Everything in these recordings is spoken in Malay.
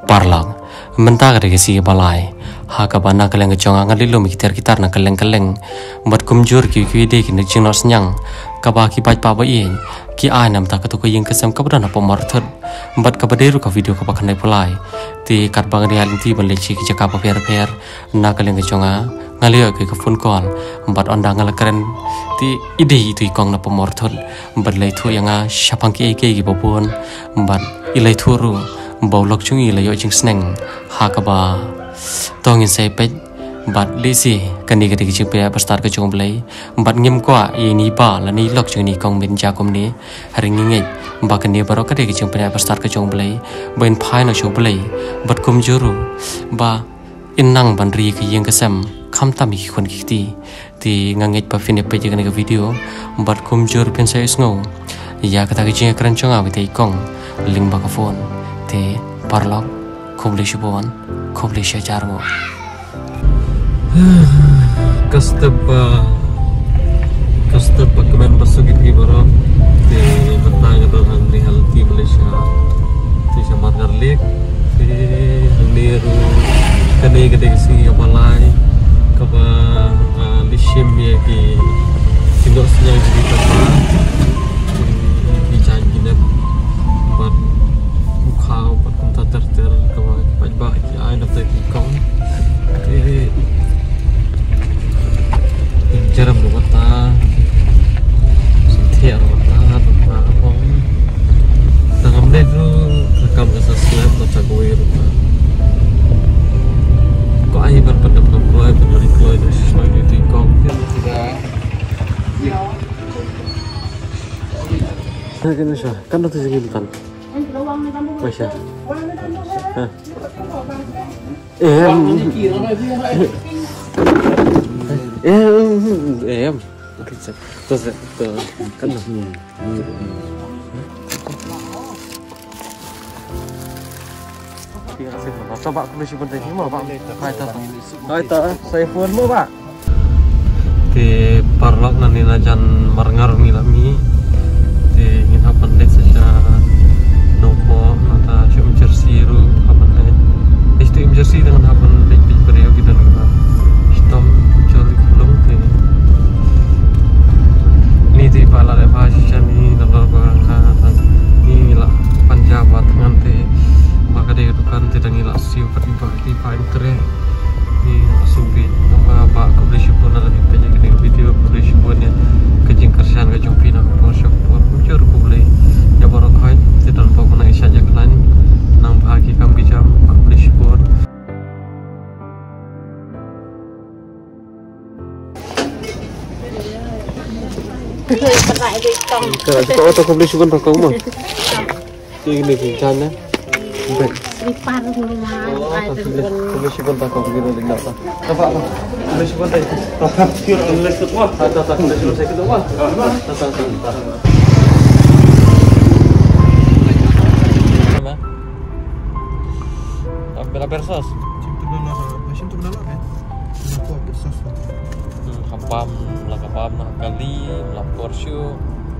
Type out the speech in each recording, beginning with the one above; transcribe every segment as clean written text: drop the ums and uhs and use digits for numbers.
parlang mentah dari si balai ha kabana kaleng kecong ngali lo mikir gitar na kaleng buat kumjur ki de ki nek jingnos nyang kaba ki baj pa ba ien ki ai nam ta ka to ko yeng kesam ka bran apa marthut buat ka baderu ka video ka pakanai pulai ti kat bang reality ban lechi ki jaka pa per na kaleng kecong ngali ke phone call buat ondang ngala keren ti ide itu ikong na pa marthut buat lai thu yanga syapang ki ki bopon buat ilai thuru bầu lộc chung ý là yo ching sneng hakaba tong in say pet bat lisi kani ka dik ching pe pastar ka chung blai bat ngem kwa i ni ba la ni lok chung ni kong min ja kom ni haring nge ba kani baro ka dik ching pe pastar ka chung blai ben phai no chu blai bat kum juru ba innang ban ri ka yeng ka sam kham tam hi khon ki ti nganget pa fine pe ka video bat kum jur pen sai sngo ya ka ta ki ching kran chung a bi kong ling ba ka phone te parlok kubli shubon kubli shajarmo kastapa kemen basugit gibaro te betang dohan ni halti Malaysia te samat garlik te niru kane gede si balai kaba lishim ya ki sindosnya jadi kaba di janjinan buat kau patut terter kau baik ki ai nak tadi kau jaram mata setiap mata apa tangam ni tu rekam kasar slam tak cagoy rumah kau ai berpendap keluar dari keluar dari sesuatu itu kau tidak ya kan sah kan tu segini kan Masya. Terus kan coba polisi penting mau Pak. Hai ta, saya phone mau Pak. Di parlok nanti najan marengar milami di ingin apa nek saja nopo mata cuma jersey ru apa nek istimewa jersey dengan apa nek di beriau kita lupa hitam joli belum te ni di pala lepas ni dalam bahasa ni lah Punjab dengan te maka dia itu kan tidak ngilas siu tiba internet ni subi apa publish pun ada di page ini video publish punnya kejing kerjaan kejung pina proses pun muncul boleh ya baru kau tidak lupa guna isyarat jalan nang bahagi kami jam publish pun kalau auto publish pun pakau mah ini bincangnya Ripar publish pun pakau begini tidak apa apa publish pun tadi kira les semua ada selesai kedua Bela bersos. Cinta benar kan? Aku bersos. Kapam, lakapam kali, lapor show.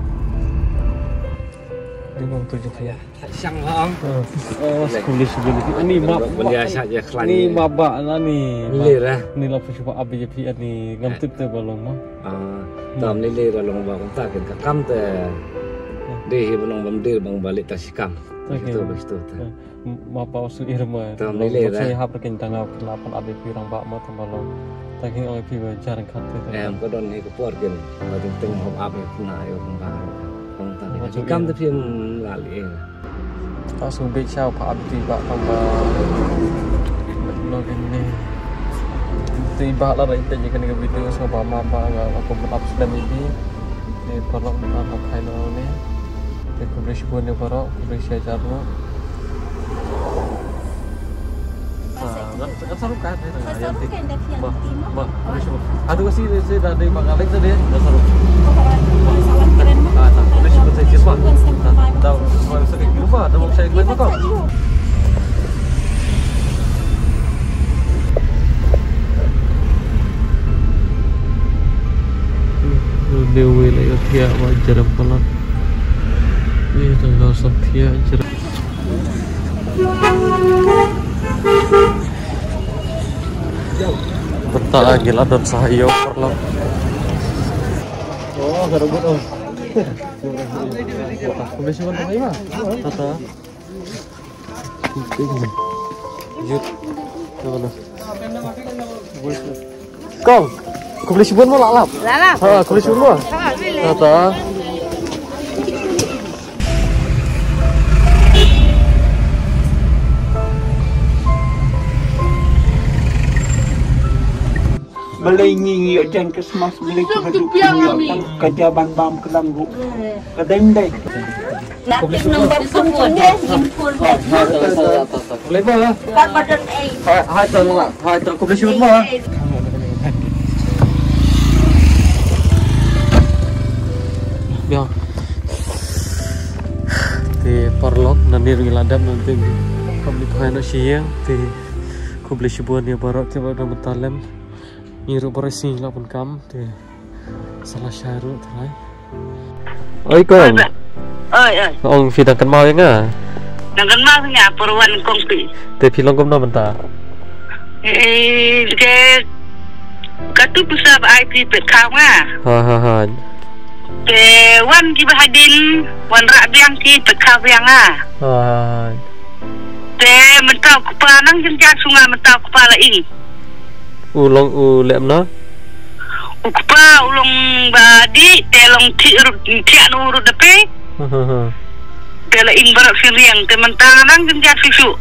Di bawah tujuh kaya. Siang lang. Sekolah sekolah. Ini map. Biasa je kelan. Ini mabak lah ni. Lirah. Ni lapor show abi jadi ni ngamtip tu balong mah. Tam ni lirah long bang tak kan kam te. Deh belum bamdir bang balik tasikam. Begitu begitu. Mapa usul irma. Tam ni lirah. Saya hap rekin tangau kelapan abi pirang bak mah balong. Taking oleh piwa jarang kate. Ko don ni ko por kan. Badung teng hop abi puna ayo kembang. Kam tu film lali. Langsung big show Pak Abdi Pak tambah login ni. Tiba lah dah intanya kan video sama mama aku up sedang ini. Ni perlu apa kaino ni. Ni publish pun ni perlu publish ajar lo. Saru kan? Aduh sih saya dari Bangladesh tadi ya. Saru. Publish pun saya kisah. Tahu semua saya lupa. Tahu saya klaim kau. Dewi lah ya wajar pelan. Ini tanggal Sabtu aja. Tak gila dan sahayo perlu. Oh, garubut oh. Boleh sih mana ya? Tata. Yut. Mana? Kong, kau beli sibun mau lalap? Lalap. Kau beli sibun mau? Tata. Balai ngingi jan kesmas balai kehaduk kerja bam kelang ru kadang dai Nak nombor semua deh, impul deh. Boleh ba? Kan badan Hai tak kau beli sibun mau? Ya. Thì parlok nanti riladam nanti kau beli pakai siang thì kau beli sibun ya baru kita dah mentalem. Ngiru bersih lah pun kam tu salah syarat terai. Oi kong. Oi. Ong fi dak mau yang Dengan mahnya perwan kongpi. Te filong kom no benta. Ke katu bisa IP pet kau Ha. Te wan ki bahadin wan rak biang ki pet kau biang Ha. Te mentau kupanang jenjang sungai mentau kupala ini. Ulong ulem no. Ukpa ulong badi telong ti anu urut depe. Ha. Tela ing barak siriang te mentanang jenjang susu.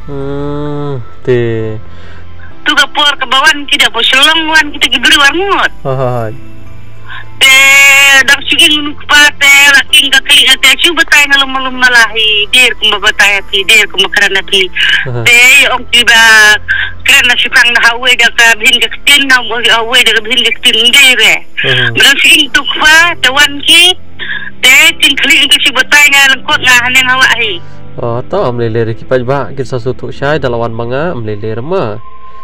Te Tu kapur ke bawah tidak boselong wan kita giberi warmut. Ha. Te dak sigin ukpa te laking kakli te cu betay ngalum malahi dir kumbabatay ati dir kumakarana pi. Te ong tiba kerana sipang na hawe dak bin gektin na bo hawe dak bin gektin dire. Berang sigin tukfa te wan ki te tingkli itu si betay ngalengkot ngahanen hawa hi. Oh, ta amlele ki pajba kisah sutu syai dalawan manga amlele rema.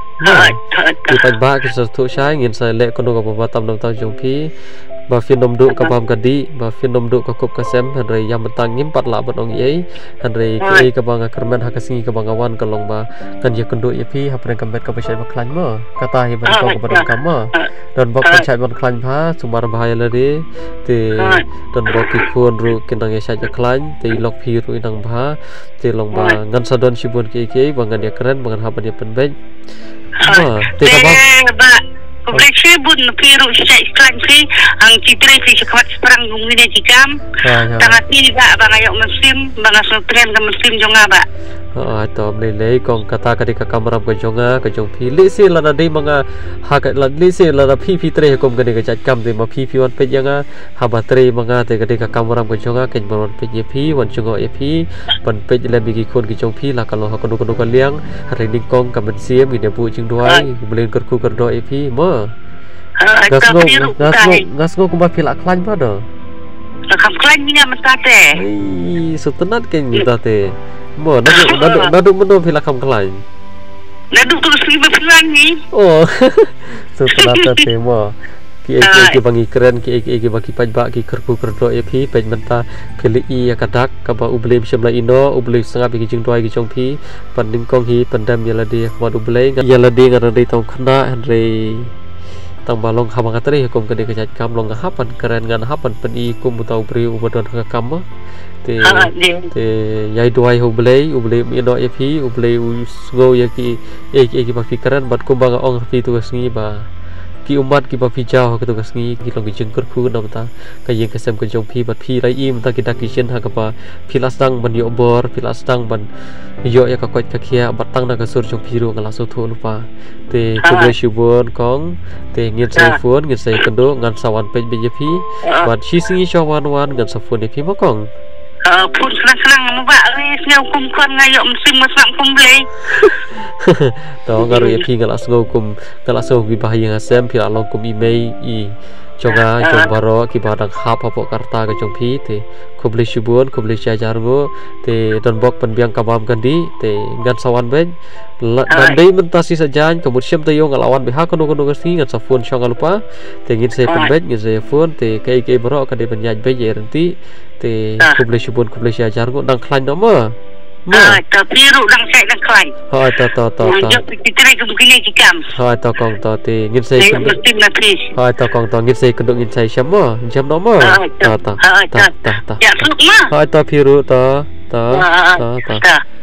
Ki pajba kisah sutu syai ngin sa lek kono ka batam dam tang jongpi. Ba fin nom du ka pam kadi ba fin nom du ka kop kasem hanre yam tang ngim pat la batong yei hanre ki ka banga kermen hakasingi ka bangawan kalong ba kan ye kendu ye pi hapre kamet ka pasai baklan mo kata he ban ko ka badam kama dan bok pasai ban klan pha sumar bahaya lade te dan bok ki khon ru kinang ye saja klan te lok pi ru inang ba te long ba ngan sadon sibun ki bangan ye keren bangan haban ye penbej ba te ka ba Kompleks bun piru sisa iklan si ang citre si sekwat perang gungine jikam. Tangat ni ba bang ayok musim bang asnutren ke musim jonga ba. Atau melelai kong kata ketika kameram ke jonga ke jong pilih si lana dei manga hakat lana si lana pipi tre kom kene ke jatcam de ma pipi wan pe janga habatre manga te ketika kameram ke jonga ke baron pe ye pi wan jonga ye pi pan pe le bigi kon ke jong pi la kalau hakonu kono ka liang hari ning kong kamen siem ide bu jing duai belen kerku kerdo ye pi ma ngasgo kumba pil aklan pada akam klan ni mentate ai sutenat ke mentate mo nadu mendo pil akam klan nadu tu sini berpelan ni oh sutenat te mo ki bangi keren ki bagi pajba ki kerku kerdo e pi pej menta pili i akadak ka ba ublem shemla ino ublem sangap ki jing doi ki jong pi panding kong hi pandam yala de wad ublem yala de ngara de tong khna andre tang balong habang atri hukum kene ke kam long hapan keren ngan hapan peni kum utau bri ubadon ka kam te yai duai ublei ino e pi ublei usgo ya ki ki ba keren bat kum bang ong pi tu sngi ba ki umat ki ba pi jauh ke tu sngi ki long ki jengker khu nam ta ka yeng kesem ke jong pi bat pi rai im ta ki dak ki chen ha ka ba pilas dang ban yo bor pilas dang ban yo ya ka kot ka khia batang na ka sur jong pi ru ngala so thu lupa te kubre shibon kong te ngin sai phone ngin sai kendo ngan sawan pe bjp bat shi singi shawan wan ngan sa phone pi ma kong pun senang-senang mbak sengau kum kon ngayok musim masak kumble to ngaru ye pi ngala so bi bahaya ngasem pi along kum email i jonga jong baro ki badang hap hapo karta ka jong pi te kuble shibon kuble jajar go te don bok penbiang kabam kandi te ngan sawan ben dan dei mentasi sajan kemudian te yo ngalawan BH kono kasi ngan sa phone shong lupa te ngin se penbet ngin se phone te kai baro ka de penyaj be ye renti te kuble shibon kuble jajar go dang klan no ma tapi ru dang sai dang klai. to. Jok kita lagi begini jikam. To kong to ti ngin sei Saya mesti napis. to kong to ngin sei kuduk ngin sei syamo jam nomor. To. Ya, suk mah. To piru to.